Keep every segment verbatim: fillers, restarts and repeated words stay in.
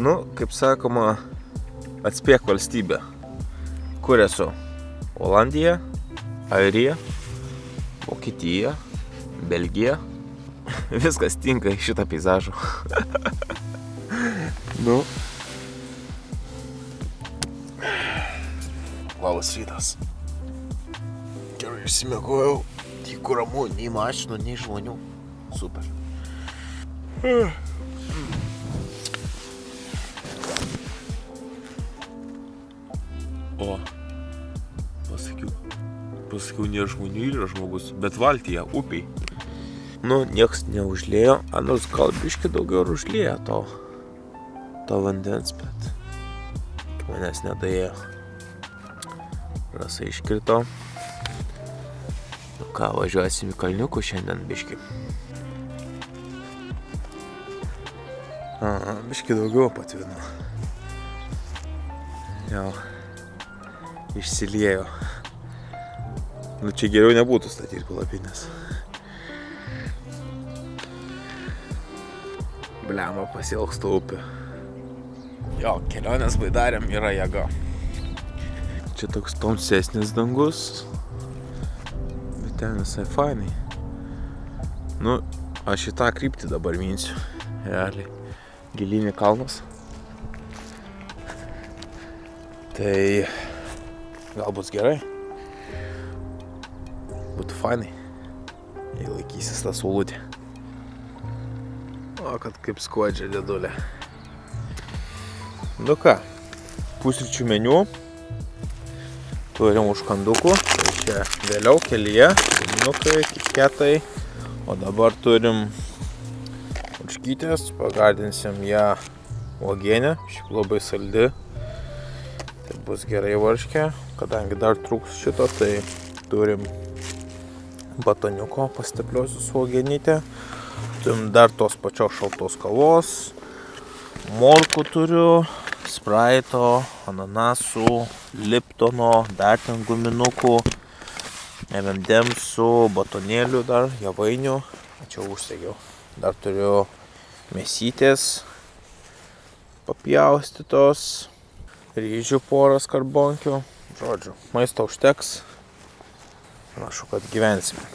Nu, kaip sakoma, atspėk valstybę. Kur esu? Olandija, Airija, Vokietija, Belgija. Viskas tinka į šitą peizažą. Nu. Labas rytas. Gerai išsimiegojau. Tyku ramu, nei mašinų, nei žmonių. Super. O, pasakiau, pasakiau, nėra žmonių, yra žmogus, bet valtyje, upiai. Nu, nieks neužlėjo, nors gal biški daugiau ir užlėjo to, to vandens, bet manęs nedaėjo. Rasa iškrito. Nu ką, važiuosim į kalniukų šiandien biški. Aha, biški daugiau patvino. Jau. Išsiliejo. Nu čia geriau nebūtų statyti palapinės. Bliamba, pasiilgstu upių. Jo, kelionės baidarėm yra jėga. Čia toks tamsesnis dangus. Bet ten visai fainai. Nu, aš į tą kryptį dabar minsiu. Realiai. Gilinį kalnas. Tai gal bus gerai. Būtų fainai. Jei laikysis tą saulutę. O, kad kaip skuodžia dėdulė. Nu ką, pusryčių meniu. Turim užkandukų. Tai čia vėliau kelyje. Minukai, kitketai. O dabar turim urškytės. Pagardinsim ją uogienę. Šiaip labai saldi. Tai bus gerai varškė. Kadangi dar trūks šito, tai turim batoniuko pastepliosiu su uogienyte. Turim dar tos pačios šaltos kavos. Morkų turiu, spraito, ananasų, liptono, dar ten guminukų, em em demsų, batonėlių dar, javainių. Čia užsegiau. Dar turiu mėsytės papjaustytos, ryžių poras karbonkių. Žodžiu, maisto užteks. Panašu, kad gyvensime.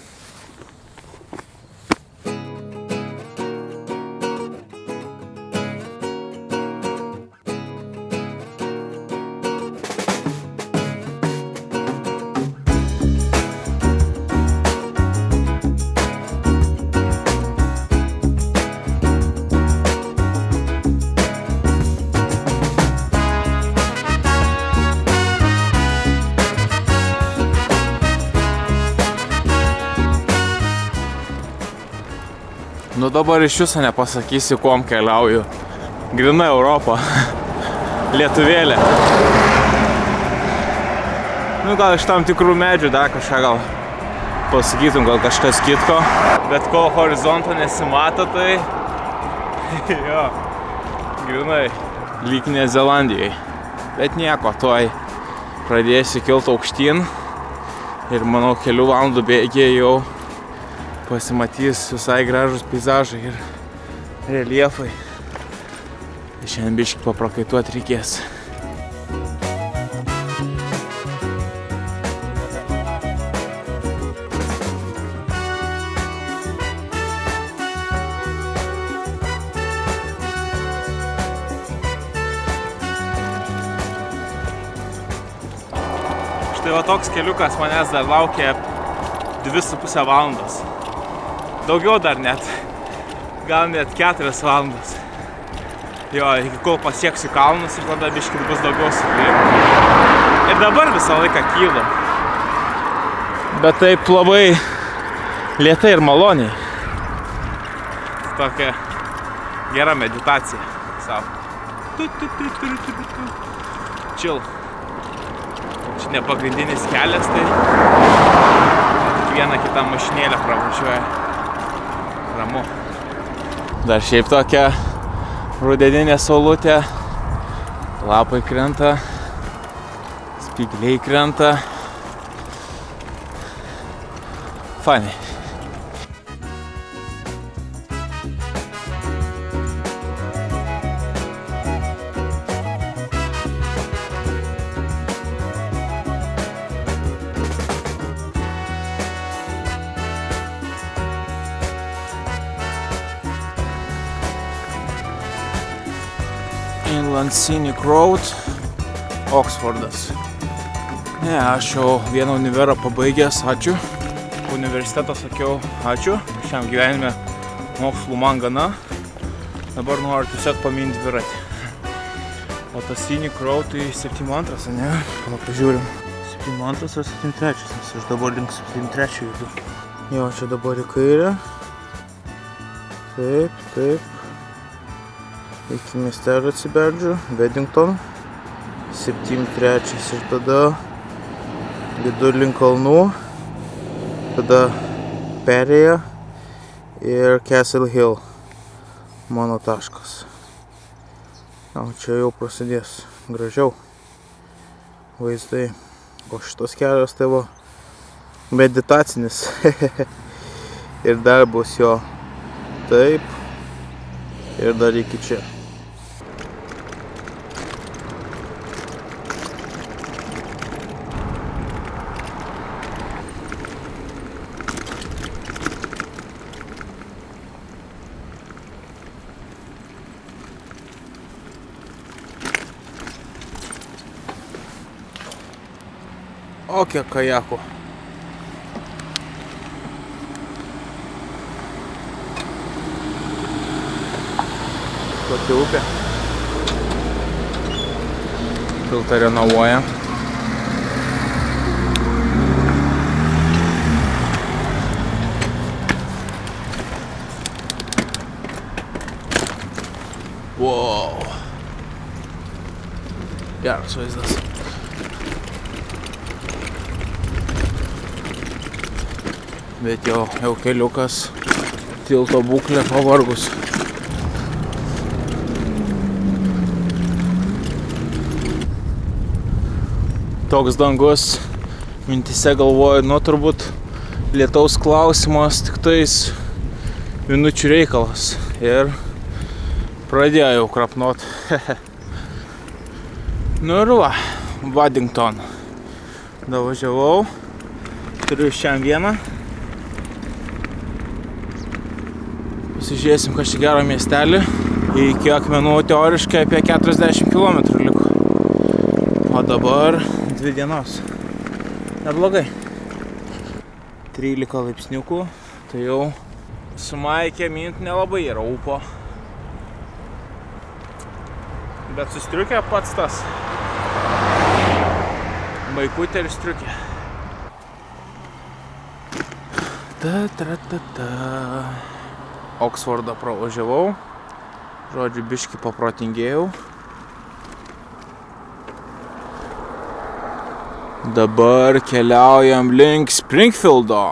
Nu dabar iš viso nepasakysiu, kuom keliauju. Grina Europa. Lietuvėlė. Nu gal iš tam tikrų medžių dar kažką gal pasakytum, gal kažkas kitko. Bet kol horizonto nesimato, tai jo, grinai lyg ne Zelandijai. Bet nieko, tuoj pradėsiu kilt aukštyn. Ir manau, kelių valandų bėgyje jau pasimatys visai gražus peizažai ir reljefai. Šiandien biškį paprakaituot reikės. Štai va toks keliukas manęs dar laukia dvi su pusę valandos. Daugiau dar net, gal net keturias valandas. Jo, iki kol pasieksiu kalnus ir tada biškit bus daugiau sukrėpti. Ir dabar visą laiką kylu. Bet taip labai lėtai ir maloniai. Tokia gera meditacija savo. Chill. Čia ne pagrindinis kelias, tai tik vieną kitą mašinėlę pravažiuoja. Ramu. Dar šiaip tokia rudeninė saulutė. Lapai krenta. Spygliai krenta. Fainai. England Scenic Road, Oksfordas. Ne, aš jau vieną univerą pabaigęs, ačiū. Universitetą sakiau, ačiū. Šiam gyvenime mokslų man gana. Dabar noriu tiesiog paminti dviratį. O tas Scenic Road tai septyniasdešimt antras, ne? Pala, pažiūrim. septyniasdešimt antras ar septyniasdešimt trečias, nes aš dabar link septyniasdešimt trečio judu. Jo, čia dabar į kairę. Taip, taip. Iki miestelio atsibeldžiu, Weddington. septyniasdešimt trečias ir tada vidur link kalnų. Tada perėja ir Castle Hill. Mano taškas. O čia jau prasidės gražiau vaizdai. O šitos kelias tai va meditacinis. Ir dar bus jo taip. Ir dar iki čia. O kiek kajakų. Tokia upė. Tiltą renovuoja. Wow. Geras vaizdas. Bet jau, jau keliukas, tilto būklė pavargus. Toks dangus, mintise galvoju, nu turbūt lietaus klausimas tik tais minučių reikalas. Ir pradėjo jau krapnuot. Nu ir va, Weddington. Davažiavau, turiu šiam vieną. Pasižiūrėsim kažkį gerą miestelį. Iki Akmenų teoriškai apie keturiasdešimt kilometrų liko. O dabar dvi dienos. Neblogai. trylika laipsniukų. Tai jau su Maikė mint nelabai yra upo. Bet su striukė pats tas. Maikutė ir striukė. Ta, ta, ta, ta. Oksfordą pravažiavau, žodžiu, biškį paprotingėjau. Dabar keliaujam link Springfieldo.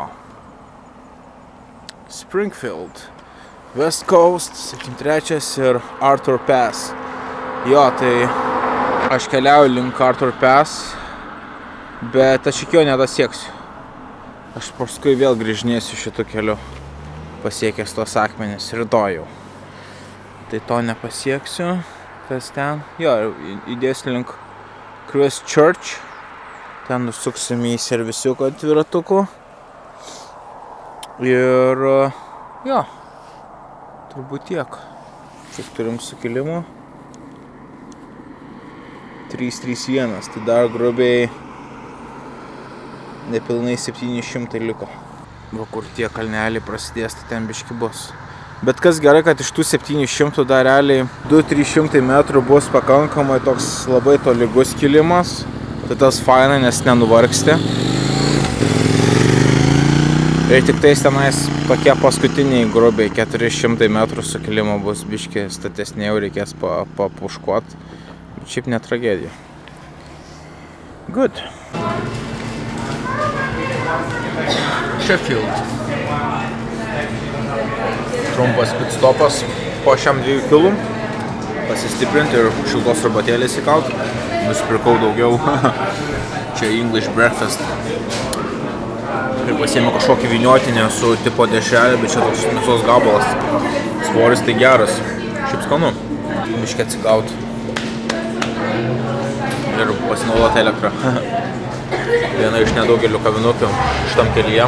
Springfield. West Coast, septyniasdešimt trečias ir Arthur Pass. Jo, tai aš keliauju link Arthur Pass, bet aš iki jo nedasieksiu. Aš paskui vėl grįžinėsiu šitu keliu. Pasiekęs tos akmenis rytoj jau. Tai to nepasieksiu. Kas ten? Jo, įdėsiu link Christchurch. Ten nusuksim į servisiuką dviratukų. Ir jo, turbūt tiek. Šiek turim sukilimų. trys trys vienas, tai dar grubiai nepilnai septyni šimtai liko. Va, kur tie kalneliai prasidės, tai ten biški bus. Bet kas gerai, kad iš tų septynių šimtų dar realiai du trys šimtai metrų bus pakankamai toks labai tolygus kilimas. Tai tas faina, nes nenuvargsti. Ir tik tais tenais tokie paskutiniai grubiai keturi šimtai metrų sukilimo bus biški statesnė, jau reikės papuškuot. Bet šiaip ne tragedija. Good. Sheffield. Trumpas pitstopas po šiam dviejų kilų. Pasistiprinti ir šiltos arbatėlės įkalt. Nusipirkau daugiau. Čia English breakfast. Ir pasiėmiau kažkokį vyniotinę su tipo dešrelė, bet čia toks mėsos gabalas. Svoris tai geras. Šiaip skanu. Biškį atsigaut. Ir pasinaudoti elektrą. Viena iš nedaugelių kavinukių šitam kelyje.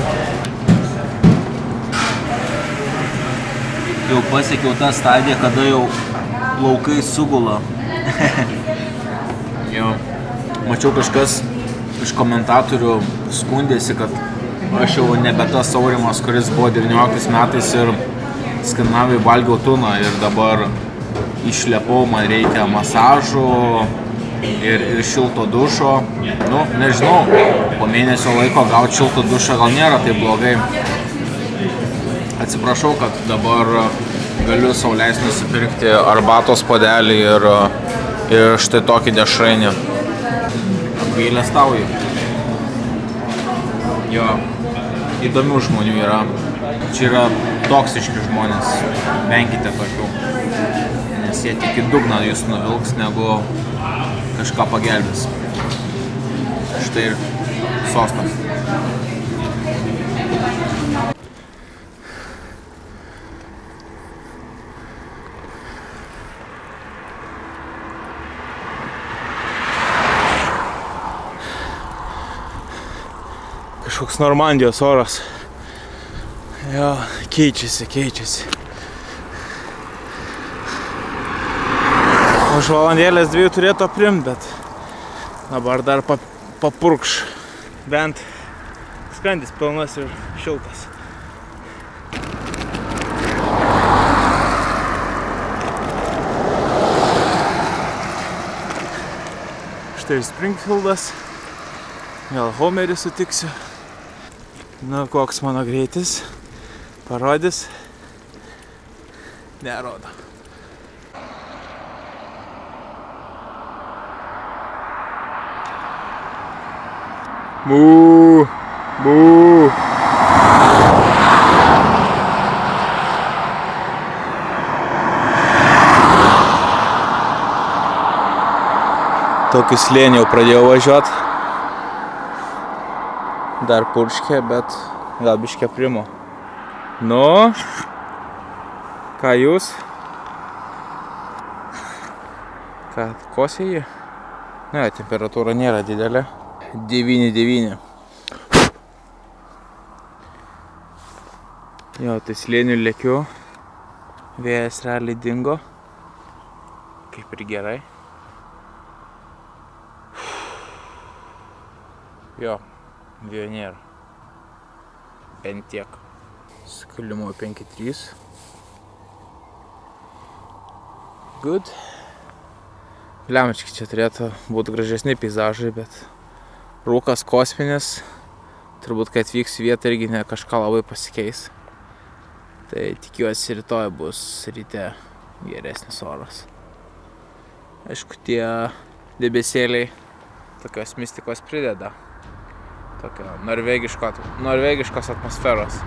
Jau pasiekiau tą stadiją, kada jau plaukai sugula Jo. Mačiau kažkas iš komentatorių skundėsi, kad aš jau nebe tas Aurimas, kuris buvo devynioliktais metais ir Skandinavijai valgiau tuną ir dabar išlepau, man reikia masažų ir, ir šilto dušo. Nu, nežinau, po mėnesio laiko gauti šilto dušą gal nėra taip blogai. Atsiprašau, kad dabar galiu sau leisti nusipirkti arbatos puodelį ir, ir štai tokį dešrainį. Apgailestauju. Jo, įdomių žmonių yra. Čia yra toksiški žmonės. Venkite tokių. Nes jie tik į dugną jūs nuvilks, negu kažką pagelbės. Štai ir sostas. Kažkoks Normandijos oras. Jo, keičiasi, keičiasi. Už valandėlės dviejų turėtų aprimt, bet dabar dar papurkš. Bent skrandis pilnas ir šiltas. Štai ir Springfieldas. Gal Homerį sutiksiu. Nu, koks mano greitis. Parodys. Nerodo. Mū, mū. Tokį slėnį jau pradėjau važiuot. Dar purškė, bet gal biškė primo. Nu, ką jūs? Ką, kosė jį? Ne, temperatūra nėra didelė. devyni devyni. Jo, tai slėnių lėkiu. Vėjas realiai dingo. Kaip ir gerai. Jo, vėjo nėra. Bent tiek. Skalimo penki trys. Good. Lemčiai, čia turėtų būti gražesni peizažai, bet rūkas kosminis. Turbūt, kai atvyksiu vietą irgi ne kažką labai pasikeis. Tai tikiuosi rytoj bus ryte geresnis oras. Aišku, tie debesėliai tokios mistikos prideda. Tokio norvegiško, norvegiškos atmosferos.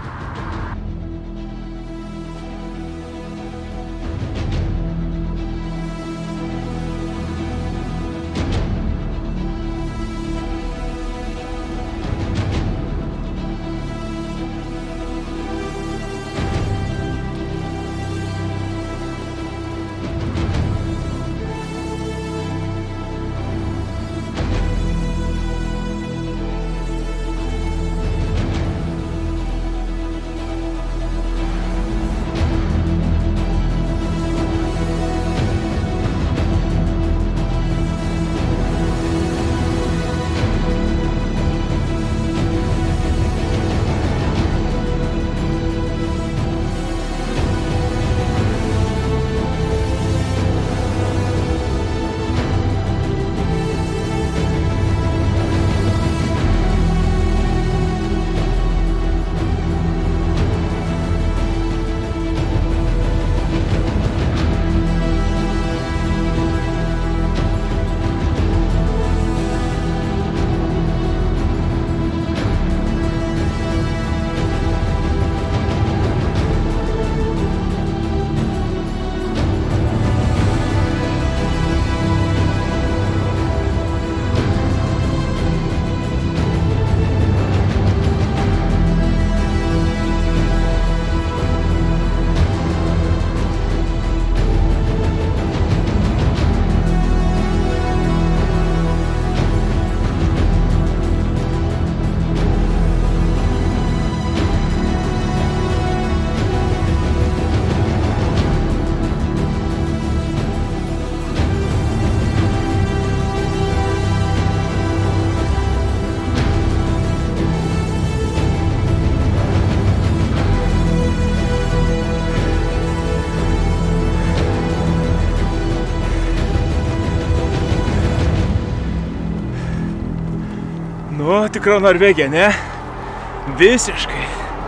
tikra Norvegija, ne? Visiškai.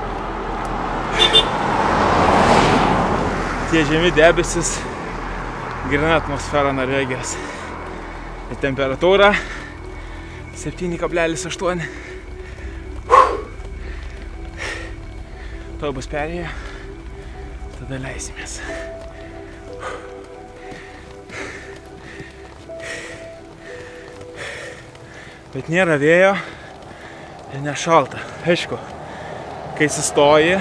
Tie žemi debesis, gryna atmosfera Norvegijos. Ir temperatūra septyni kablelis aštuoni. Tuo bus perėję, tada leisimės. Bet nėra vėjo ir nešalta. Aišku, kai sustoji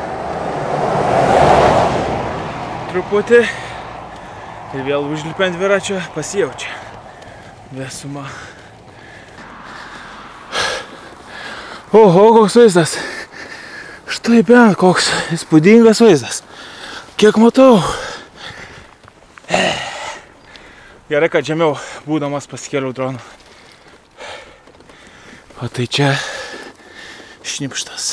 truputį ir vėl užlipi ant dviračio, pasijaučia vėsuma. Oho, koks vaizdas. Štai bent koks įspūdingas vaizdas. Kiek matau. Gerai, kad žemiau būdamas pasikėliau dronu. O tai čia šnipštas.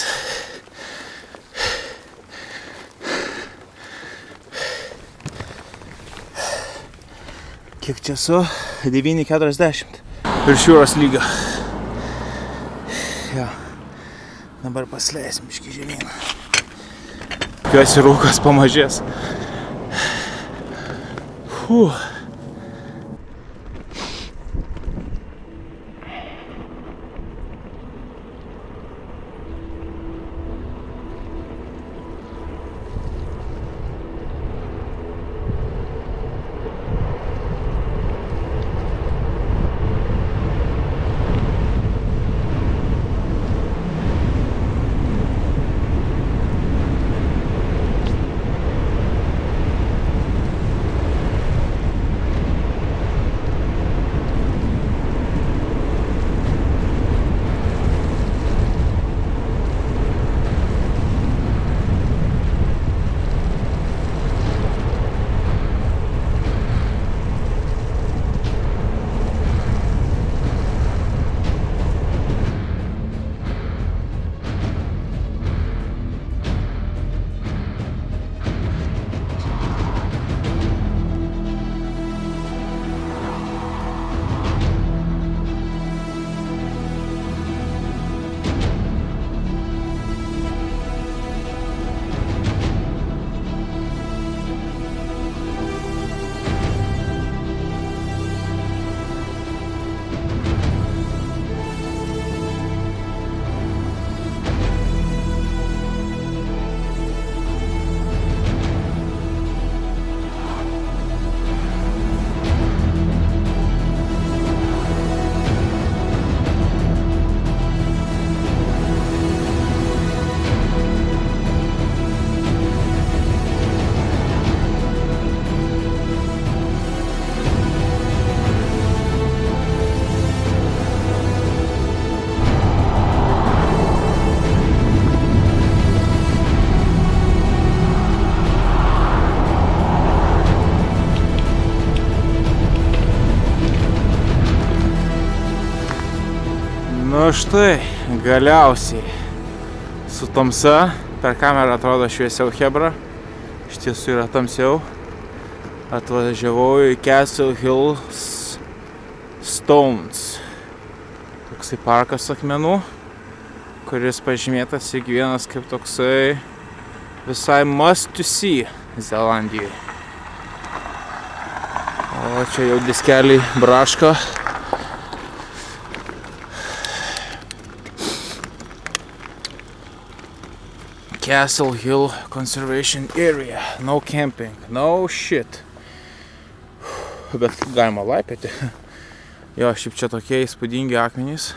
Kiek čia su? devyni keturiasdešimt. Virš jūros lygio. Jo. Dabar pasileisim biškį žemyn. Tikiuosi rūkas pamažės. Fuh. Nu štai, galiausiai su tamsa, per kamerą atrodo šviesiau chebra, iš tiesų yra tamsiau. Atvažiavau į Castle Hill Stones, toksai parkas akmenų, kuris pažymėtas kiekvienas kaip toksai visai must to see Zelandijoje. O čia jau diskeliai braška. Castle Hill Conservation Area. No camping. No shit. Bet galima laipioti. Jo, šiaip čia tokie įspūdingi akmenys,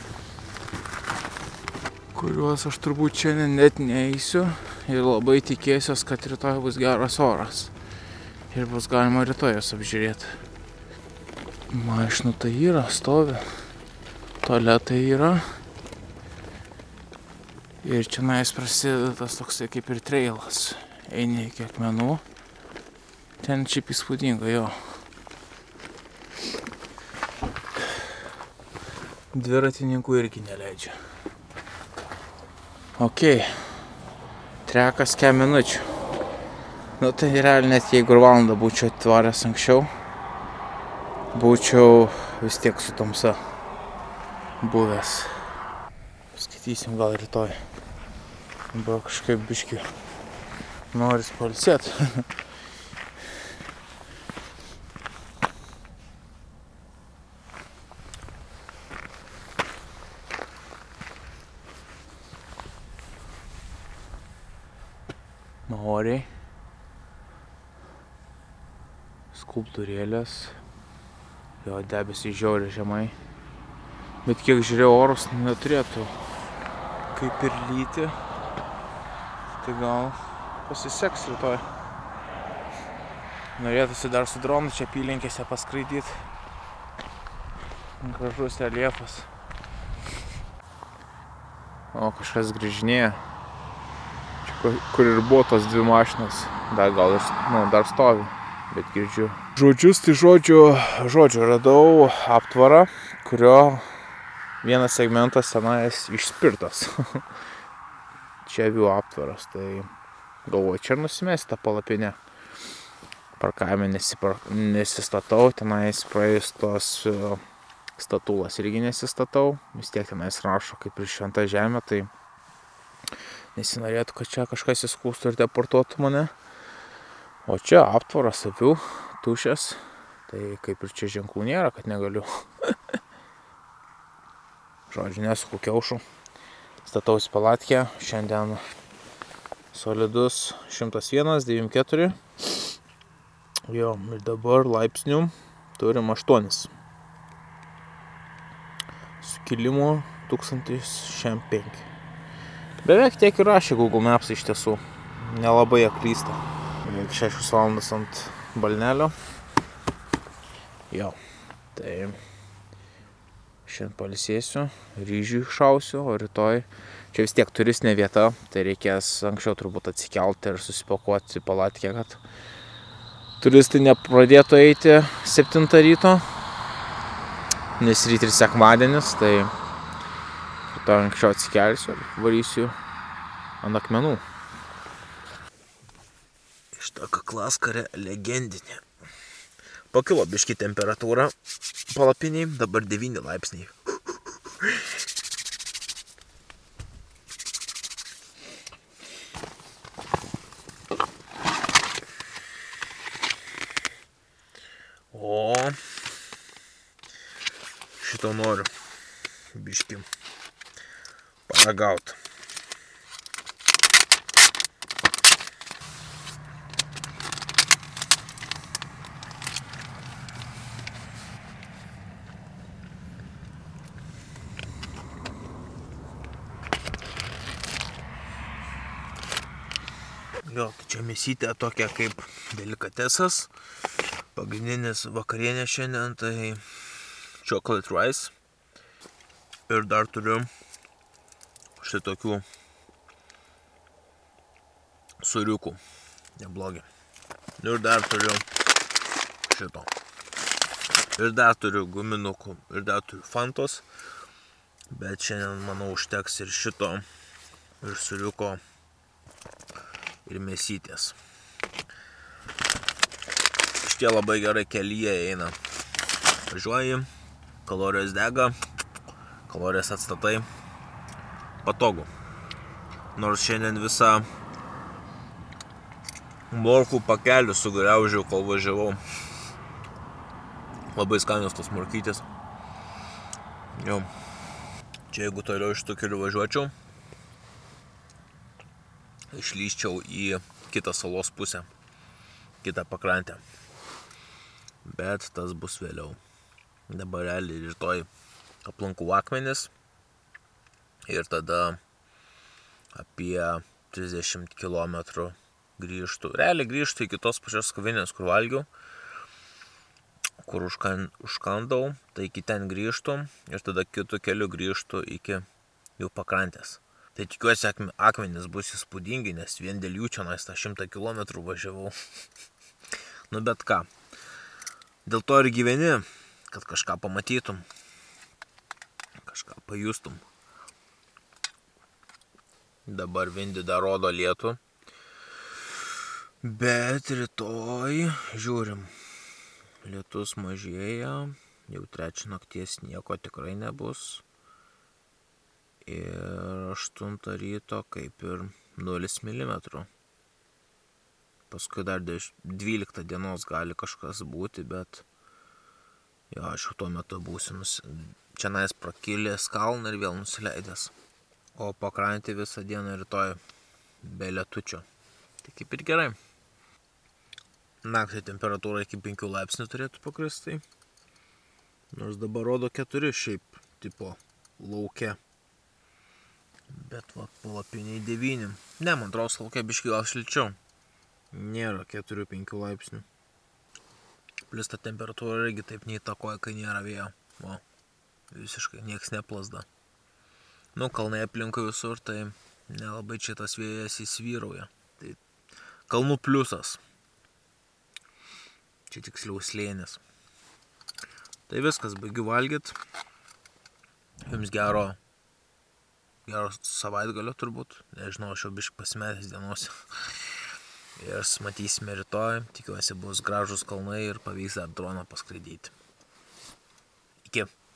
kuriuos aš turbūt šiandien net neįsiu. Ir labai tikėsiuos, kad rytoj bus geras oras. Ir bus galima rytoj jos apžiūrėti. Mašinų tai yra, stovi. Tualetai yra. Ir čia nais prasideda tas toksai kaip ir trailas. Eini iki akmenų. Ten šiaip įspūdinga, jo. Dviratininkų irgi neleidžia. Ok. Trekas kem minučių. Nu tai realiai net jeigu ir valandą būčiau atvaręs anksčiau, būčiau vis tiek su tamsa buvęs. paskaitysim gal rytoj. Dabar kažkaip biški noris pailsėt. Maoriai. Skulptūrėlės. Jo, debesys žiauriai žemai. Bet kiek žiūrėjau, orus neturėtų kaip ir lyti. Tai gal pasiseks rytoj. Norėtųsi dar su dronu čia apylinkėse paskraidyti. Gražus reljefas. O, kažkas grįžinėja. Čia kur ir buvo tos dvi mašinos. Dar gal ir, nu, dar stovi, bet girdžiu. Žodžius, tai žodžiu, žodžiu, radau aptvarą, kurio vienas segmentas tenais išspirtas. Čia avių aptvaras, tai galvoju, čia nusimesti tą palapinę. Parkavime nesipar... nesistatau, tenais praėjus tos statulas irgi nesistatau. Vis tiek tenais rašo kaip ir šventa žemė, tai nesinorėtų, kad čia kažkas įskūstų ir deportuotų mane. O čia aptvaras avių, tušės, tai kaip ir čia ženklų nėra, kad negaliu. Žodžiu, nesuku kiaušų. Statausi palatkę, šiandien solidus šimtas vienas devyniasdešimt keturi. Jo, ir dabar laipsnių turim aštuonis. Sukilimų tūkstantis šešiasdešimt penki. Beveik tiek ir rašė Google Maps iš tiesų. Nelabai aklysta. Beveik šešios valandas ant balnelio. Jo, tai šiandien pailsėsiu, ryžių šausiu, o rytoj čia vis tiek turistinė vieta, tai reikės anksčiau turbūt atsikelti ir susipakuoti palatkę, kad turistai nepradėtų eiti septintą ryto, nes ryt ir sekmadienis, tai rytoj anksčiau atsikelsiu ir varysiu ant akmenų. Šitą kaklaskarę legendinė. Pakilo biški temperatūra palapiniai, dabar devyni laipsniai. O šito noriu biški paragauti. Jo, tai čia mėsytė tokia kaip delikatesas. Pagrindinis vakarienė šiandien tai chocolate rice. Ir dar turiu štai tokių sūriukų. Neblogi. Ir dar turiu šito. Ir dar turiu guminukų. Ir dar turiu fantos. Bet šiandien, manau, užteks ir šito. Ir sūriuko. Ir mėsytės. Šitie labai gerai kelyje eina. Važiuoji, kalorijos dega, kalorijas atstatai. Patogu. Nors šiandien visą morkų pakelių sugriaužiau, kol važiavau. Labai skanios tos morkytės. Jo. Čia jeigu toliau iš tų kelių važiuočiau, išlyščiau į kitą salos pusę, kitą pakrantę. Bet tas bus vėliau. Dabar realiai rytoj aplankau akmenis ir tada apie trisdešimt kilometrų grįžtu. Realiai grįžtu į kitos pačios kavinės, kur valgiau, kur užkan, užkandau, tai iki ten grįžtu ir tada kitų kelių grįžtu iki jų pakrantės. Tai tikiuosi, akmenys bus įspūdingi, nes vien dėl jų čia nais tą šimtą kilometrų važiavau. Nu bet ką. Dėl to ir gyveni, kad kažką pamatytum. Kažką pajustum. Dabar vindi dar rodo lietų. Bet rytoj žiūrim. Lietus mažėja. Jau trečią nakties nieko tikrai nebus. Ir aštuntą ryto kaip ir nulis milimetrų. Paskui dar dvyliktą dienos gali kažkas būti, bet jo, aš jau tuo metu būsiu nus... čia nais prakilęs kalną ir vėl nusileidęs. O pakrantį visą dieną rytoj be lietučio. Tai kaip ir gerai. Naktį temperatūra iki penkių laipsnių turėtų pakristai. Nors dabar rodo keturi šiaip tipo lauke. Bet va, palapiniai devyni. Ne, man atrodo, lauke biškai gal šilčiau. Nėra keturių penkių laipsnių. Plius ta temperatūra irgi taip neįtakoja, kai nėra vėjo. O, visiškai nieks neplasda. Nu, kalnai aplinkui visur, tai nelabai čia tas vėjas įsvyrauja. Tai kalnų pliusas. Čia tiksliau slėnis. Tai viskas, baigiu valgyt. Jums gero, gero savaitgalio turbūt. Nežinau, aš jau biškai pasimetęs dienos. Ir matysime rytoj. Tikiuosi bus gražus kalnai ir pavyks dar droną paskraidyti. Iki.